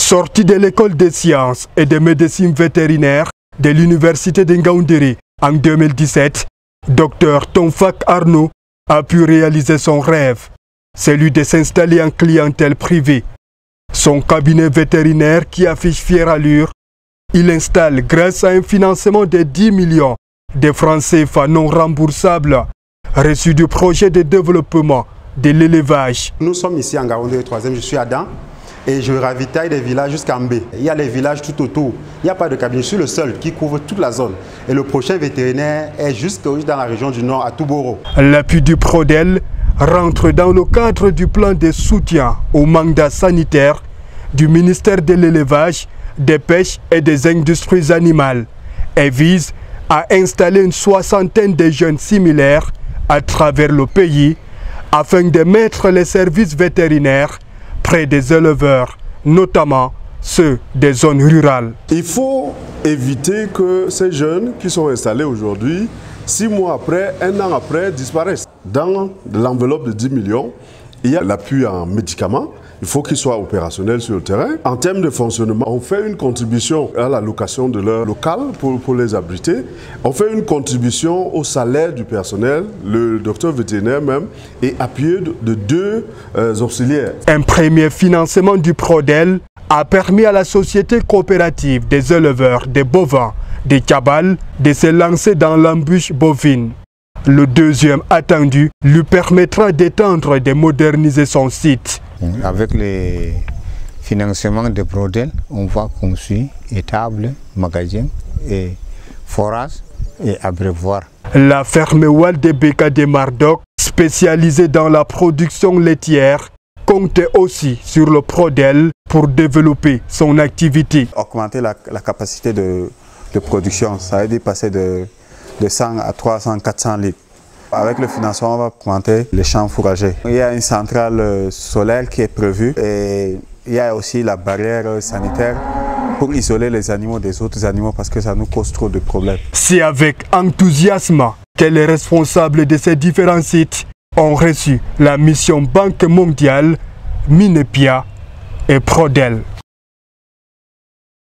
Sorti de l'école des sciences et de médecine vétérinaire de l'université de Ngaoundéré en 2017, Dr Tonfak Arnaud a pu réaliser son rêve, celui de s'installer en clientèle privée. Son cabinet vétérinaire qui affiche fière allure, il installe grâce à un financement de 10 millions de francs CFA non remboursables, reçus du projet de développement de l'élevage. Nous sommes ici en Ngaoundéré 3e, je suis Adam et je ravitaille des villages jusqu'à Mbé. Il y a les villages tout autour, il n'y a pas de cabinet, je suis le seul qui couvre toute la zone. Et le prochain vétérinaire est juste dans la région du Nord, à Touboro. L'appui du Prodel rentre dans le cadre du plan de soutien au mandat sanitaire du ministère de l'élevage, des pêches et des industries animales et vise à installer une soixantaine de jeunes similaires à travers le pays afin de mettre les services vétérinaires près des éleveurs, notamment ceux des zones rurales. Il faut éviter que ces jeunes qui sont installés aujourd'hui, 6 mois après, 1 an après, disparaissent. Dans l'enveloppe de 10 millions, il y a l'appui en médicaments. Il faut qu'ils soient opérationnels sur le terrain. En termes de fonctionnement, on fait une contribution à la location de leur local pour les abriter. On fait une contribution au salaire du personnel, le docteur vétérinaire même, et appuyé de 2 auxiliaires. Un premier financement du Prodel a permis à la société coopérative des éleveurs des bovins, des cabales, de se lancer dans l'embûche bovine. Le deuxième attendu lui permettra d'étendre et de moderniser son site. Avec les financements de Prodel, on va construire étables, magasins et forages et abreuvoirs. La ferme Waldebeka de Mardoc, spécialisée dans la production laitière, compte aussi sur le Prodel pour développer son activité. Augmenter la capacité de production, ça veut dire passer de 100 à 300, 400 litres. Avec le financement, on va augmenter les champs fourragers. Il y a une centrale solaire qui est prévue et il y a aussi la barrière sanitaire pour isoler les animaux des autres animaux parce que ça nous cause trop de problèmes. C'est avec enthousiasme que les responsables de ces différents sites ont reçu la mission Banque mondiale, Minepia et Prodel.